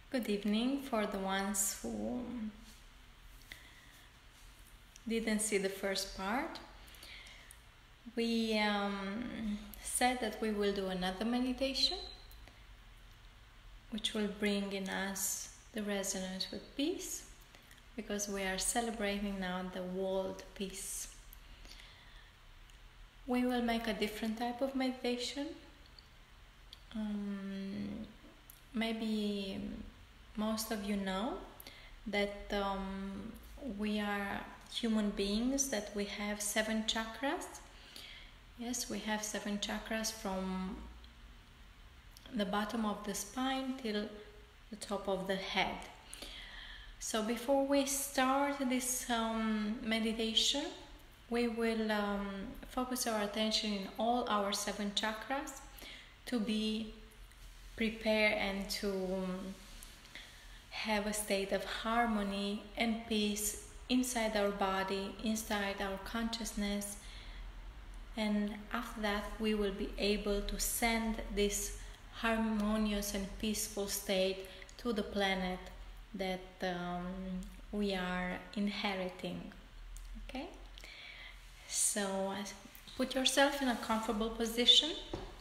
Good evening for the ones who didn't see the first part. We said that we will do another meditation which will bring in us the resonance with peace, because we are celebrating now the world peace. We will make a different type of meditation. Maybe most of you know that we are human beings, that we have 7 chakras. Yes, we have 7 chakras from the bottom of the spine till the top of the head. So before we start this meditation, we will focus our attention in all our 7 chakras to be prepared and to have a state of harmony and peace inside our body, inside our consciousness, and after that we will be able to send this harmonious and peaceful state to the planet that we are inheriting. Okay? So put yourself in a comfortable position.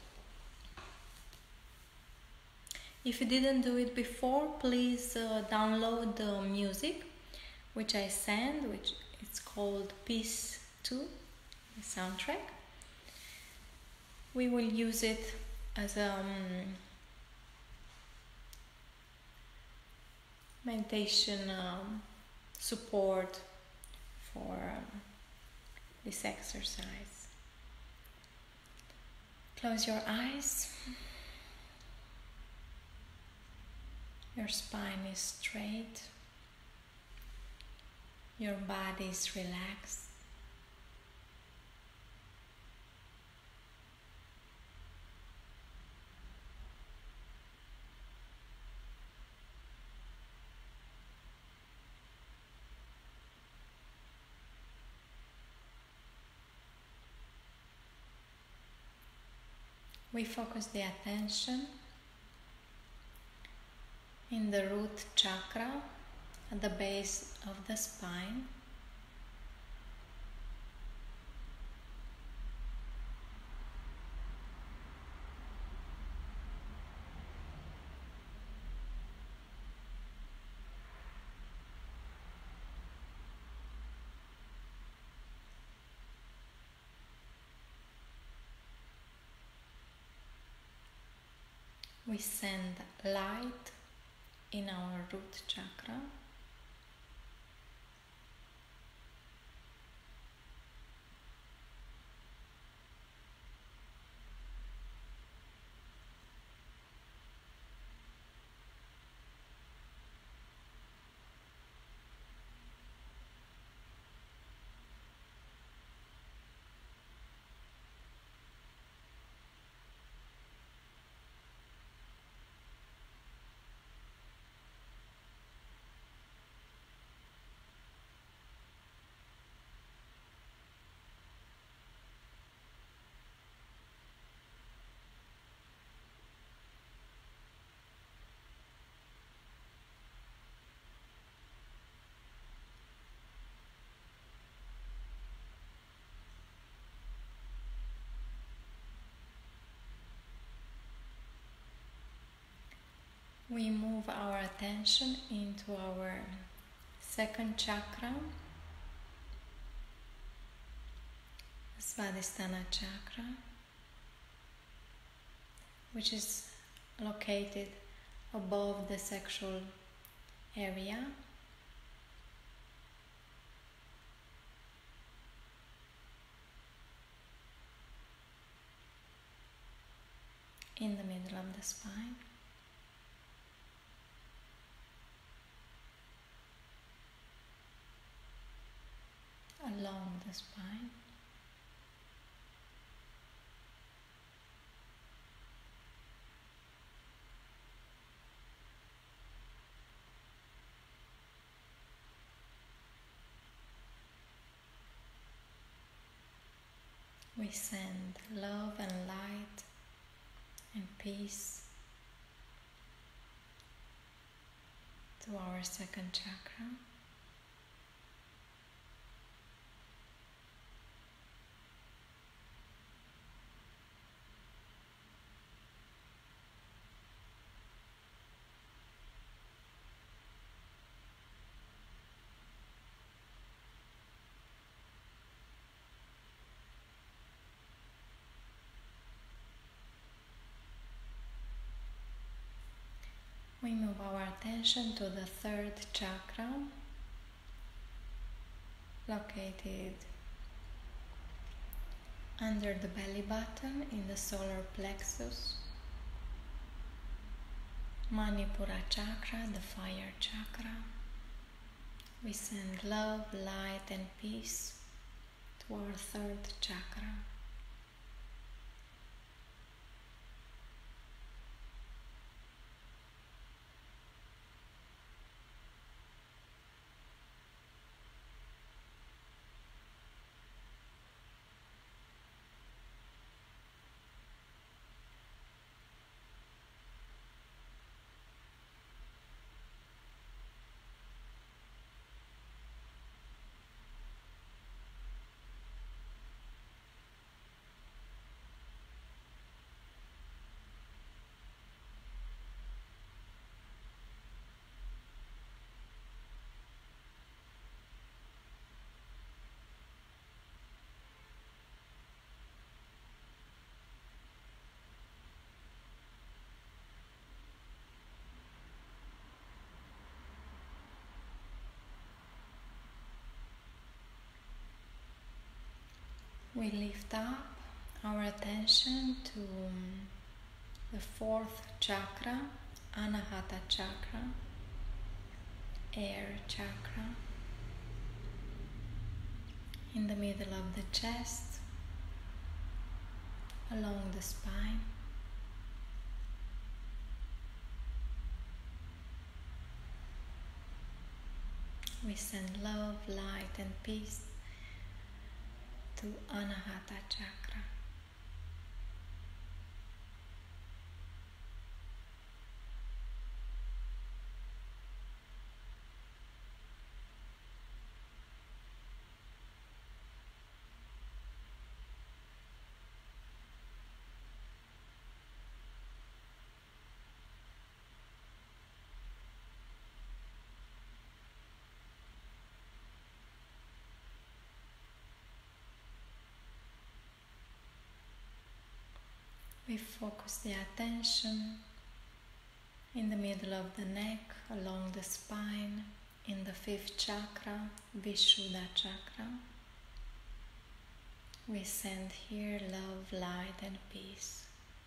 If you didn't do it before, please download the music which I sent, which it's called Peace 2, the soundtrack. We will use it as a meditation support for this exercise. Close your eyes. Your spine is straight. Your body is relaxed. We focus the attention in the root chakra at the base of the spine. We send light in our root chakra. We move our attention into our second chakra, Svadhisthana chakra, which is located above the sexual area. In the middle of the spine. Along the spine. We send love and light and peace to our second chakra. We move our attention to the third chakra, located under the belly button in the solar plexus. Manipura chakra, the fire chakra. We send love, light and peace to our third chakra. We lift up our attention to the fourth chakra, Anahata chakra, air chakra, in the middle of the chest, along the spine. We send love, light and peace to Anahata chakra. We focus the attention in the middle of the neck, along the spine, in the fifth chakra, Vishuddha chakra. We send here love, light and peace.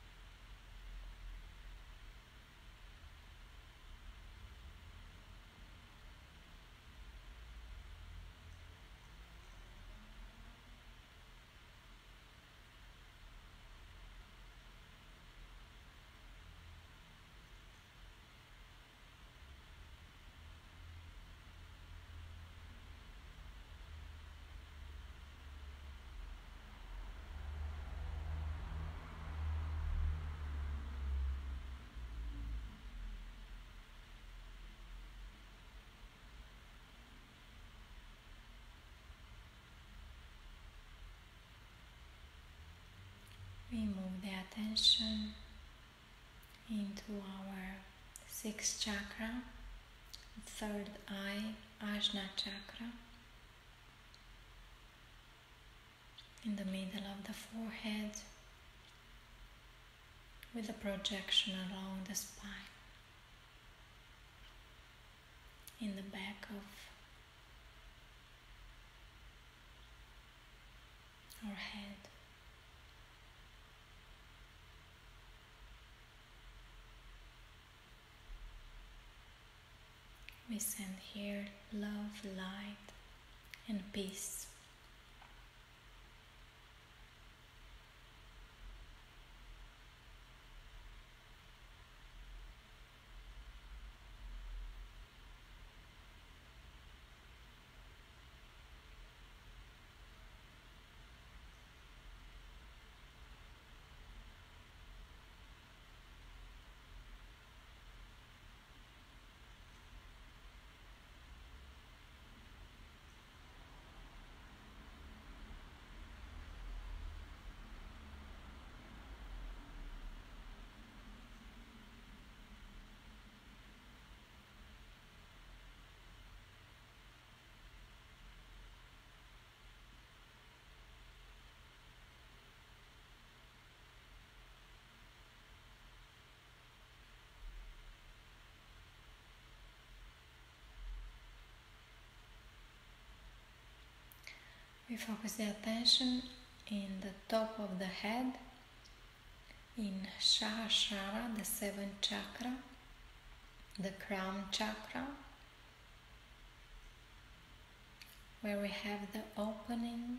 We move the attention into our sixth chakra, third eye, Ajna chakra, in the middle of the forehead, with a projection along the spine, in the back of our head. We send here love, light and peace. We focus the attention in the top of the head, in Sahasrara, the seventh chakra, the crown chakra, where we have the opening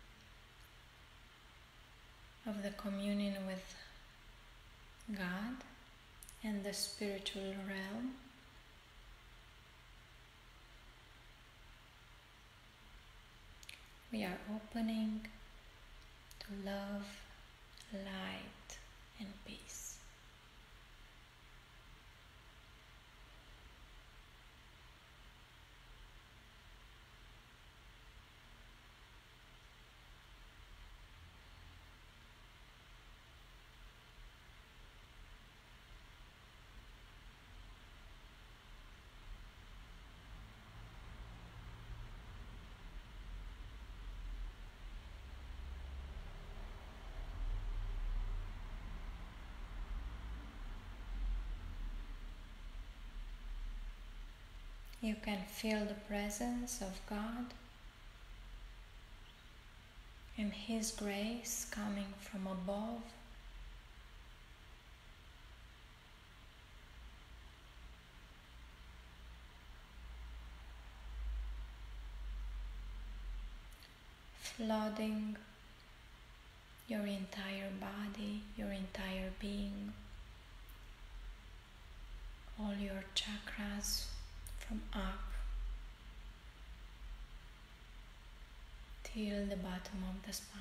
of the communion with God and the spiritual realm. We are opening to love, light, and peace. You can feel the presence of God and His grace coming from above. Flooding your entire body, your entire being, all your chakras from up till the bottom of the spine.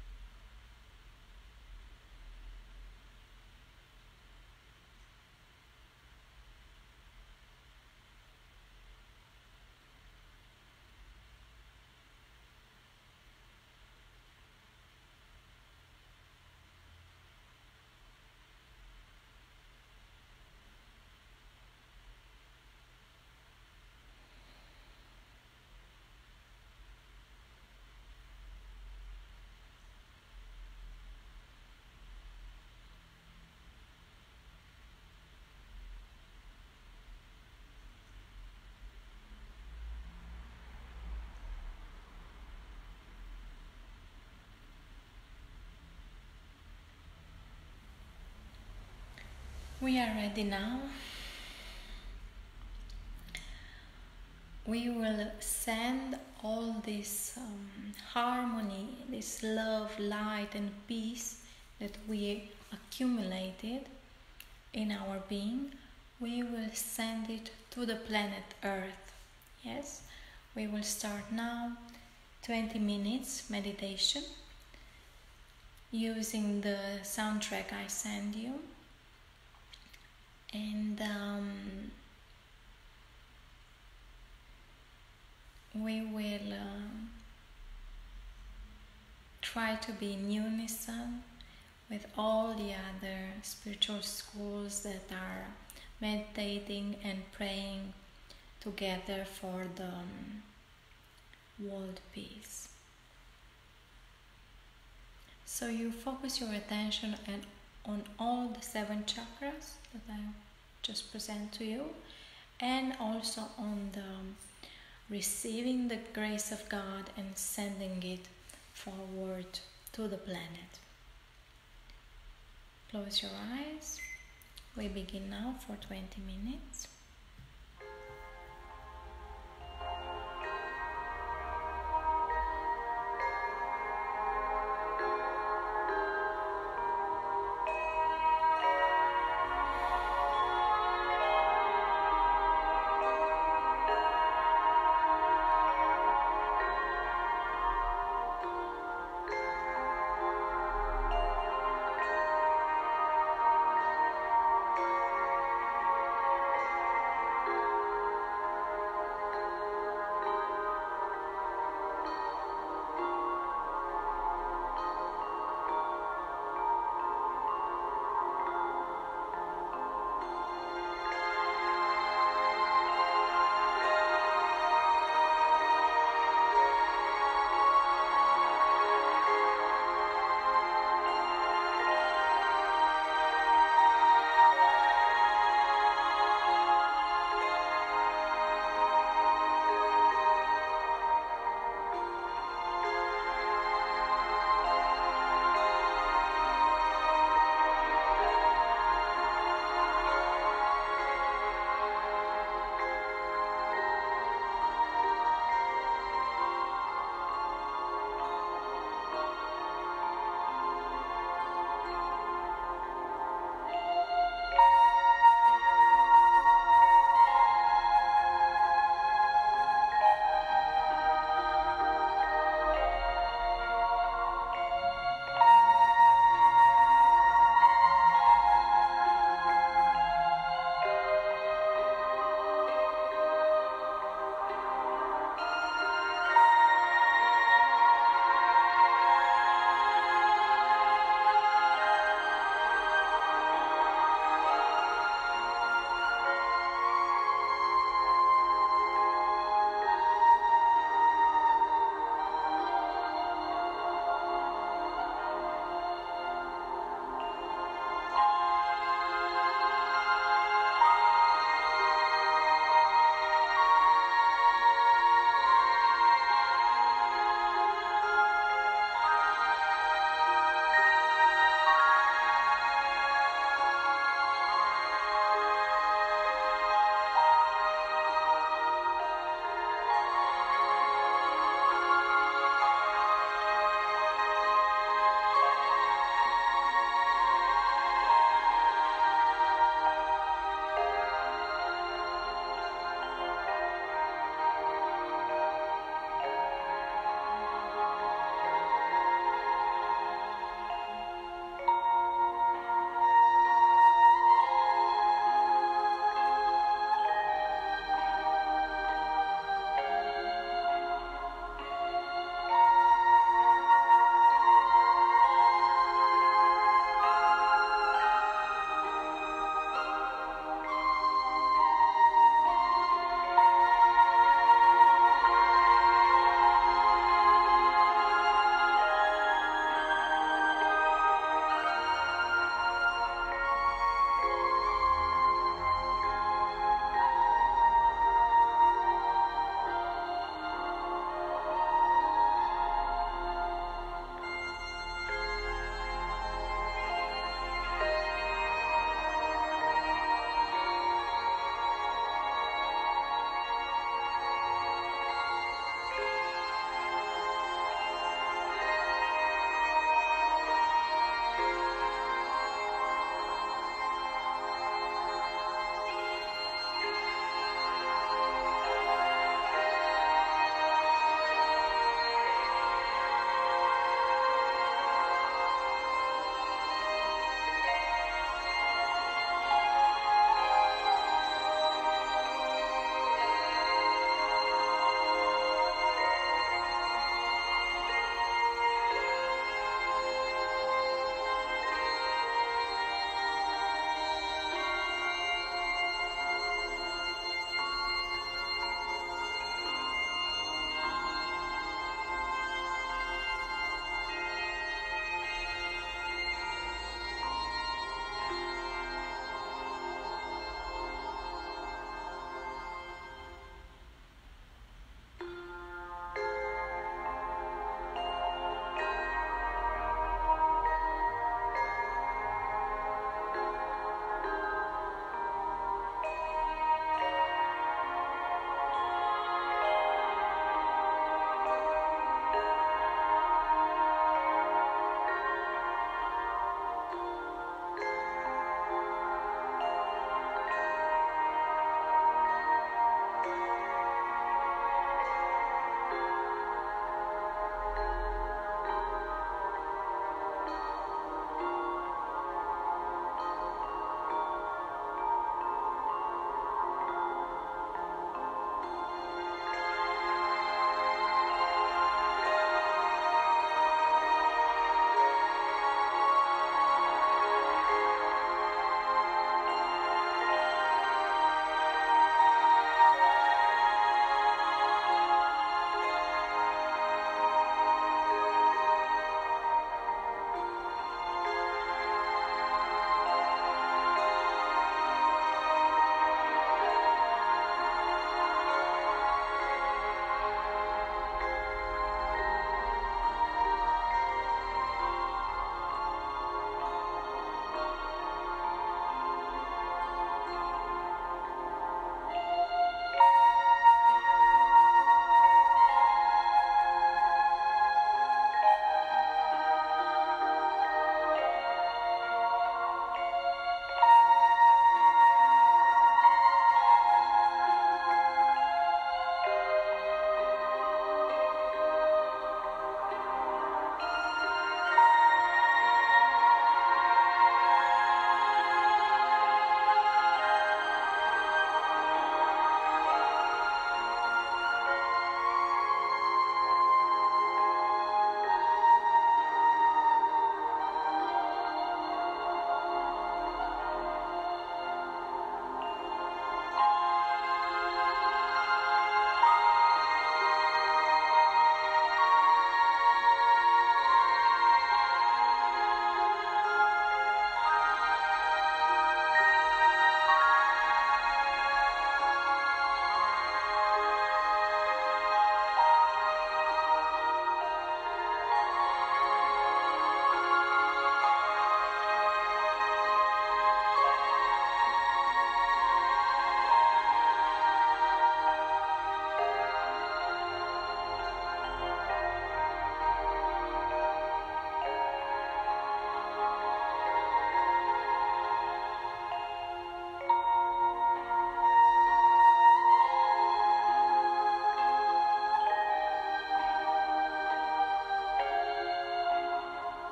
We are ready now. We will send all this harmony, this love, light and peace that we accumulated in our being. We will send it to the planet Earth. Yes, we will start now 20 minutes meditation using the soundtrack I send you. And we will try to be in unison with all the other spiritual schools that are meditating and praying together for the world peace. So you focus your attention on all the 7 chakras that I just present to you, and also on the receiving the grace of God and sending it forward to the planet. Close your eyes. We begin now for 20 minutes.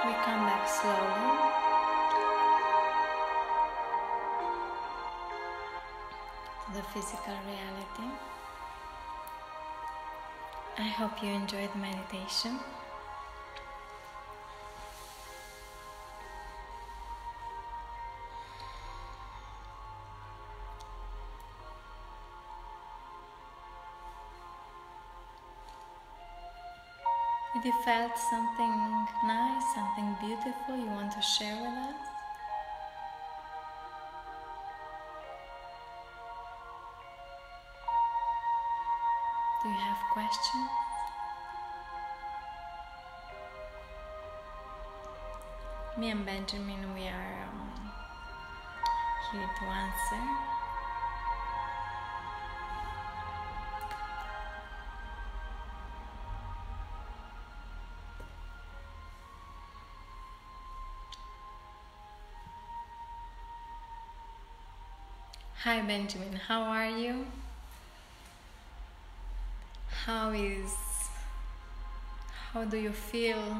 We come back slowly to the physical reality. I hope you enjoyed the meditation. If you felt something nice, something beautiful you want to share with us, do you have questions? Me and Benjamin, we are here to answer. Hi Benjamin, how are you? How do you feel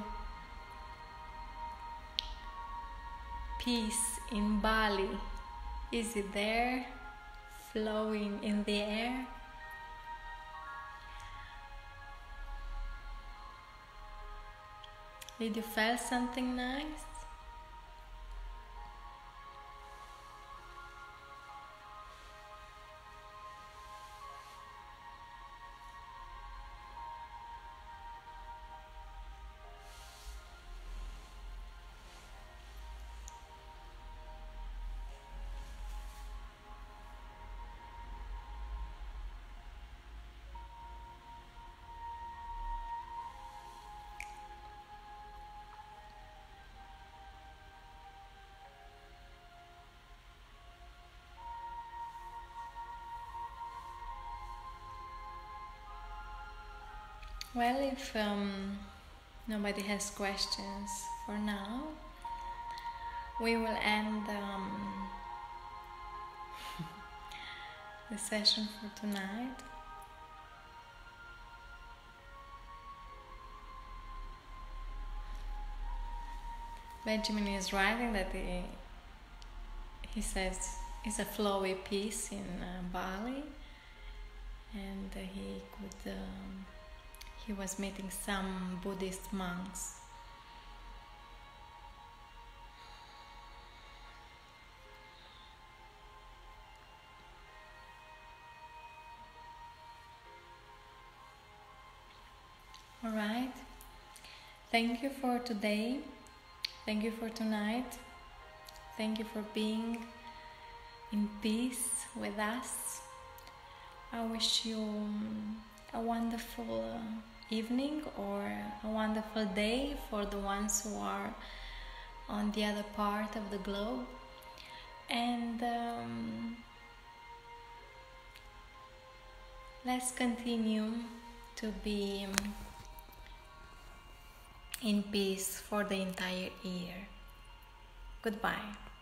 peace in Bali? Is it there, flowing in the air? Did you feel something nice? Well, if nobody has questions for now, we will end the session for tonight. Benjamin is writing that he says it's a flowy piece in Bali, and he was meeting some Buddhist monks. All right. Thank you for today. Thank you for tonight. Thank you for being in peace with us. I wish you a wonderful evening or a wonderful day for the ones who are on the other part of the globe. And let's continue to be in peace for the entire year. Goodbye.